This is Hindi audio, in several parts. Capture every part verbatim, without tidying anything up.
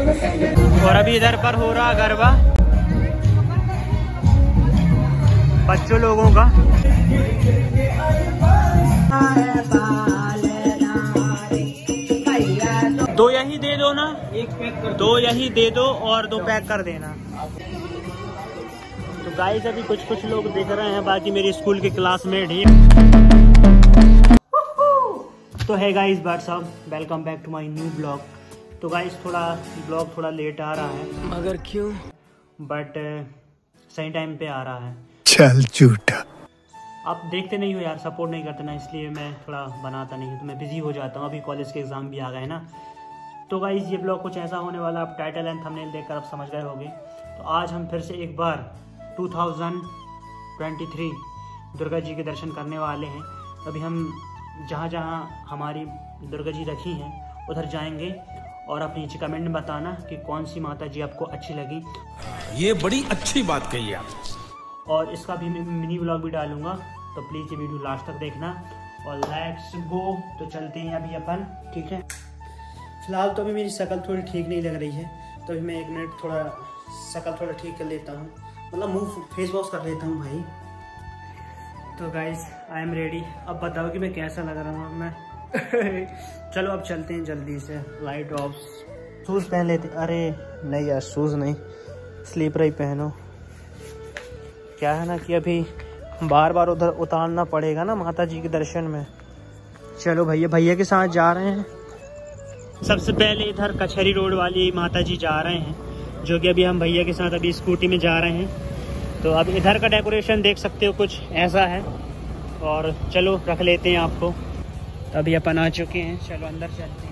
और अभी इधर पर हो रहा गरबा बच्चों लोगों का। दो यही दे दो ना, एक पैक कर दो, यही दे दो और दो पैक कर देना। तो गाइस अभी कुछ कुछ लोग दिख रहे हैं, बाकी मेरी स्कूल के क्लासमेट ही। तो है guys what's up, welcome back to my new vlog. तो गाइस थोड़ा ब्लॉग थोड़ा लेट आ रहा है, मगर क्यों, बट सही टाइम पे आ रहा है। चल झूठा, आप देखते नहीं हो यार, सपोर्ट नहीं करते ना, इसलिए मैं थोड़ा बनाता नहीं हूँ, तो मैं बिजी हो जाता हूँ। अभी कॉलेज के एग्जाम भी आ गए ना। तो गाइस ये ब्लॉग कुछ ऐसा होने वाला, आप टाइटल एंड थंबनेल देखकर आप समझ गए होंगे। तो आज हम फिर से एक बार two thousand twenty three Durga ji के दर्शन करने वाले हैं। अभी हम जहाँ जहाँ हमारी दुर्गा जी रखी हैं उधर जाएंगे और आप नीचे कमेंट में बताना कि कौन सी माता जी आपको अच्छी लगी। ये बड़ी अच्छी बात कही आप। और इसका भी मैं मिनी व्लॉग भी डालूंगा, तो प्लीज़ ये वीडियो लास्ट तक देखना। और लेट्स गो, तो चलते हैं अभी अपन, ठीक है। फिलहाल तो अभी मेरी शक्ल थोड़ी ठीक नहीं लग रही है, तो अभी मैं एक मिनट थोड़ा शक्ल थोड़ा ठीक कर लेता हूँ, मतलब मुंह फेस वॉश कर लेता हूँ भाई। तो गाइस आई एम रेडी। अब बताओ कि मैं कैसा लग रहा हूँ मैं। चलो अब चलते हैं जल्दी से। लाइट ऑफ, शूज़ पहन लेते। अरे नहीं यार, शूज़ नहीं, स्लीपर ही पहनो। क्या है ना कि अभी बार बार उधर उतारना पड़ेगा ना माता जी के दर्शन में। चलो भैया भैया के साथ जा रहे हैं। सबसे पहले इधर कचहरी रोड वाली माता जी जा रहे हैं, जो कि अभी हम भैया के साथ अभी स्कूटी में जा रहे हैं। तो अब इधर का डेकोरेशन देख सकते हो, कुछ ऐसा है। और चलो रख लेते हैं आपको। तो अभी अपन आ चुके हैं, चलो अंदर चलते हैं।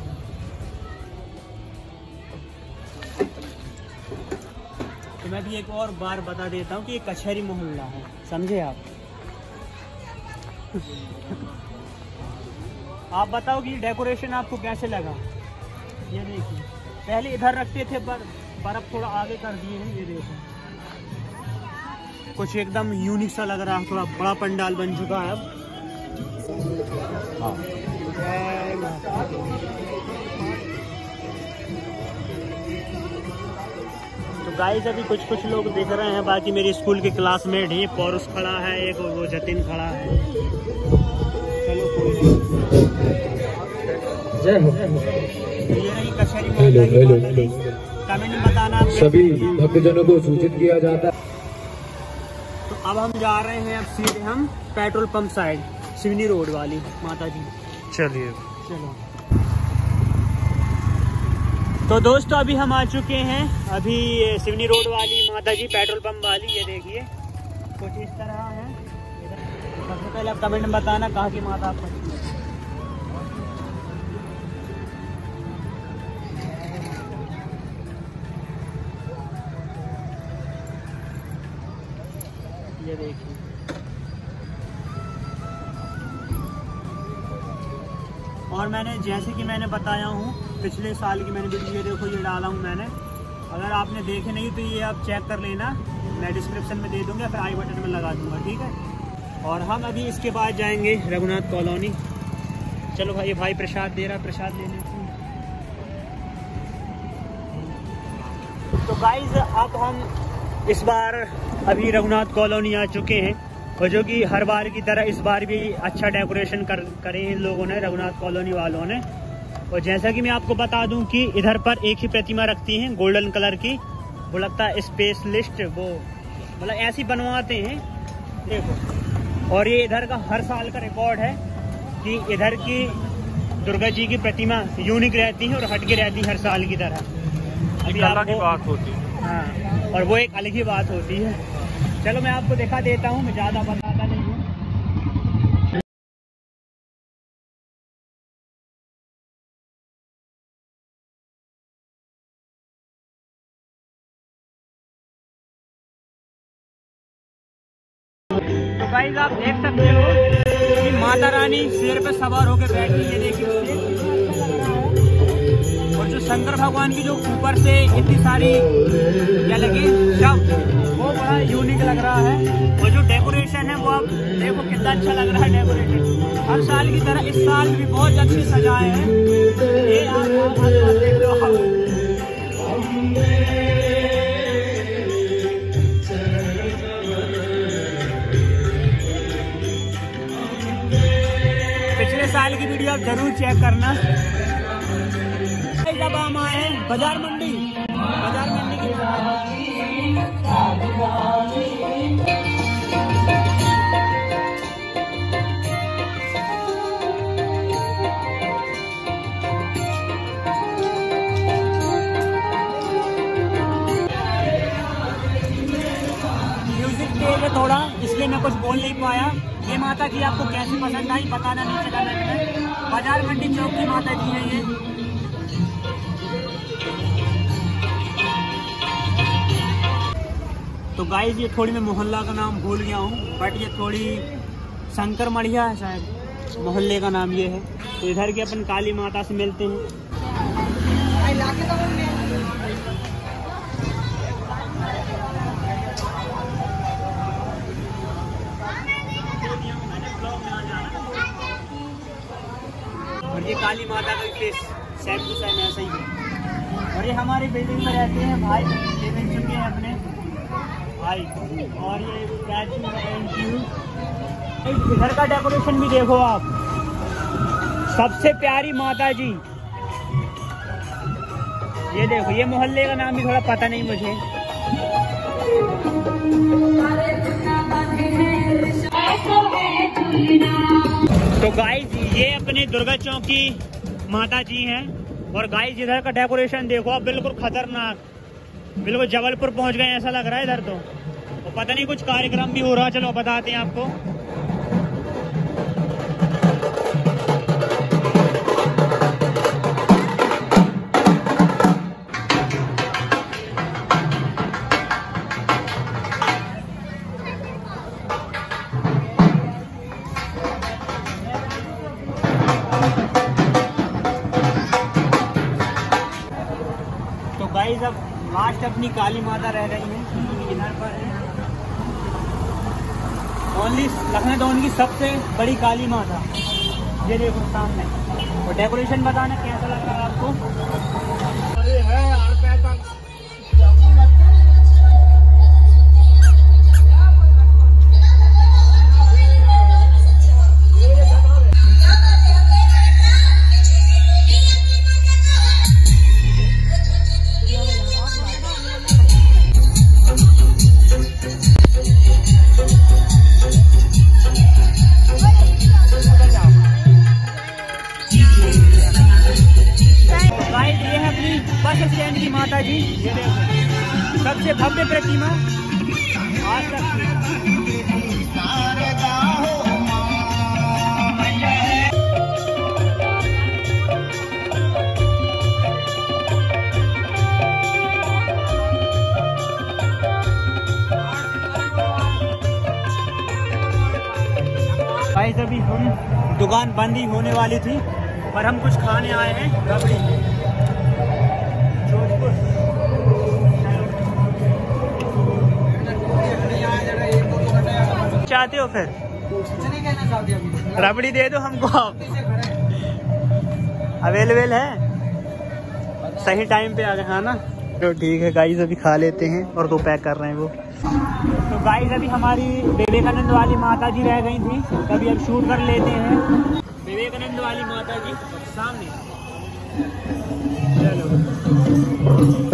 तो मैं भी एक और बार बता देता हूँ कि ये कचहरी मोहल्ला है, समझे आप। आप बताओ कि डेकोरेशन आपको कैसे लगा। ये देखिए, पहले इधर रखते थे पर पर अब थोड़ा आगे कर दिए हैं। ये देखो, कुछ एकदम यूनिक सा लग रहा है, थोड़ा बड़ा पंडाल बन चुका है अब। हाँ। तो गाइस अभी कुछ कुछ लोग दिख रहे हैं, बाकी मेरी स्कूल के क्लासमेट ही। पौरुष खड़ा है एक, वो जतिन खड़ा है। चलो कोई जय हो। ये रही कचहरी माता की। कमेंट में बताना सभी भक्तजनों को सूचित किया जाता है। तो अब हम जा रहे हैं, अब सीधे हम petrol pump side, Seoni road वाली माता जी। चलिए चलो। तो दोस्तों अभी हम आ चुके हैं, अभी सिवनी रोड वाली माता जी, पेट्रोल पंप वाली। ये देखिए कुछ इस तरह है। सबसे पहले आप कमेंट में बताना कहाँ की माता आपको। ये देखिए, और मैंने जैसे कि मैंने बताया हूँ पिछले साल की मैंने वीडियो, देखो ये डाला हूँ मैंने। अगर आपने देखे नहीं तो ये आप चेक कर लेना, मैं डिस्क्रिप्शन में दे दूँगा, फिर आई बटन में लगा दूँगा, ठीक है। और हम अभी इसके बाद जाएंगे रघुनाथ कॉलोनी। चलो भाई, भाई प्रसाद दे रहा, प्रसाद लेने। तो गाइज अब हम इस बार अभी रघुनाथ कॉलोनी आ चुके हैं, और जो कि हर बार की तरह इस बार भी अच्छा डेकोरेशन कर करे इन लोगों ने, रघुनाथ कॉलोनी वालों ने। और जैसा कि मैं आपको बता दूं कि इधर पर एक ही प्रतिमा रखती हैं गोल्डन कलर की, वो लगता है स्पेशलिस्ट, वो मतलब ऐसी बनवाते हैं, देखो। और ये इधर का हर साल का रिकॉर्ड है कि इधर की दुर्गा जी की प्रतिमा यूनिक रहती है और हटके रहती है हर साल की तरह। अभी अलग की बात होती है। हाँ, और वो एक अलग ही बात होती है। चलो मैं आपको दिखा देता हूँ, मैं ज़्यादा बताता नहीं हूँ। तो गाइस आप देख सकते हो कि माता रानी शेर पे सवार होकर बैठी है, देखिए। और जो शंकर भगवान की जो ऊपर से इतनी सारी क्या लगी शब्द, वो बड़ा यूनिक लग रहा है। और जो डेकोरेशन है वो आप देखो कितना अच्छा लग रहा है डेकोरेशन। हर साल की तरह इस साल भी बहुत अच्छी सजाए हैं। ये आप देख लो, पिछले साल की वीडियो आप जरूर चेक करना। जब हम आए हैं बाजार मंडी, बाजार मंडी की म्यूजिक तेज है थोड़ा, इसलिए मैं कुछ बोल नहीं पाया। ये माता जी आपको कैसे पसंद आई बताना नीचे कमेंट में। बाजार मंडी चौक की माता जी है ये। तो गाइस ये थोड़ी मैं मोहल्ला का नाम भूल गया हूँ, बट ये थोड़ी शंकर मढ़िया है शायद मोहल्ले का नाम ये है। तो इधर के अपन काली माता से मिलते हैं। और ये काली माता का फेस सेम टू सेम ऐसा ही है। और ये हमारी बिल्डिंग में रहते हैं भाई, ये मिल चुके हैं अपने भाई। और ये इधर का डेकोरेशन भी देखो आप, सबसे प्यारी माता जी। ये देखो, ये मोहल्ले का नाम भी थोड़ा पता नहीं मुझे। तो गाइस ये अपने दुर्गा चौक की माता जी हैं। और गाइस इधर का डेकोरेशन देखो आप, बिल्कुल खतरनाक, बिल्कुल जबलपुर पहुंच गए ऐसा लग रहा है इधर। तो, तो पता नहीं कुछ कार्यक्रम भी हो रहा है, चलो बताते हैं आपको। गाइस अब लास्ट अपनी काली माता रह गई है इधर पर है। ओनली लखनऊ की सबसे बड़ी काली माता, ये देखो सामने। और डेकोरेशन बताना कैसा लग रहा है आपको। बस स्टैंड की माता जी, ये देखो सबसे भव्य प्रतिमा आज तक की। भाई अभी हम दुकान बंद ही होने वाली थी, पर हम कुछ खाने आए हैं रबड़ी। चाहते हो फिर रबड़ी दे दो हमको, अवेलेबल है, सही टाइम पे आ गए हाँ ना। तो ठीक है गाइस, अभी खा लेते हैं और दो पैक कर रहे हैं वो। तो गाइस अभी हमारी विवेकानंद वाली माता जी रह गई थी, तभी अब शूट कर लेते हैं विवेकानंद वाली माता जी सामने। चलो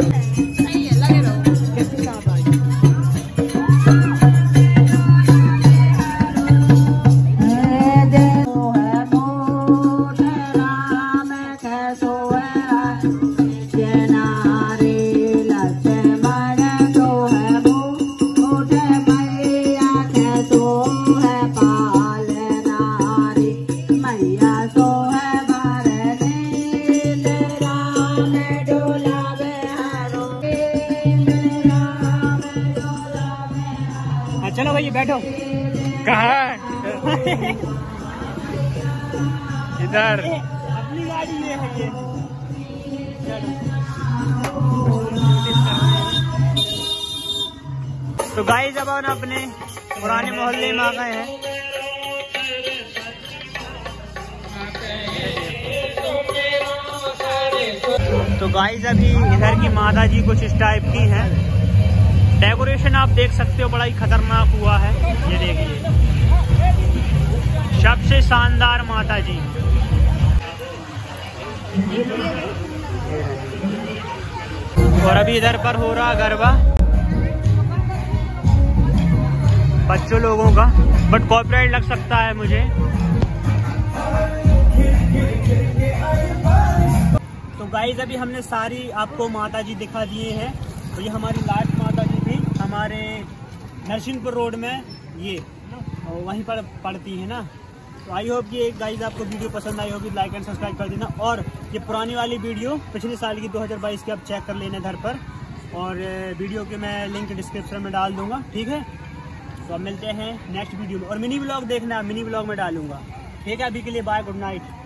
चलो भैया बैठो। कहाँ इधर अपनी गाड़ी ये है ये। तो गाइस अब हम अपने पुराने मोहल्ले में आ गए हैं। तो गाइस अभी इधर की माता जी कुछ इस टाइप की हैं। डेकोरेशन आप देख सकते हो, बड़ा ही खतरनाक हुआ है। ये देखिए, सबसे शानदार माता जी। और अभी इधर पर हो रहा गरबा बच्चों लोगों का, बट कॉपीराइट लग सकता है मुझे। तो गाइस अभी हमने सारी आपको माता जी दिखा दिए हैं। तो ये हमारी लास्ट माता जी थी हमारे नरसिंहपुर रोड में, ये वहीं पर पड़ती है ना। तो आई होप कि गाइस आपको वीडियो पसंद आई होगी, लाइक एंड सब्सक्राइब कर देना। और ये पुरानी वाली वीडियो पिछले साल की दो हज़ार बाईस की आप चेक कर लेना घर पर, और वीडियो के मैं लिंक डिस्क्रिप्शन में डाल दूंगा, ठीक है। तो अब मिलते हैं नेक्स्ट वीडियो में, और मिनी ब्लॉग देखना, मिनी ब्लॉग में डालूंगा, ठीक है। अभी के लिए बाय, गुड नाइट।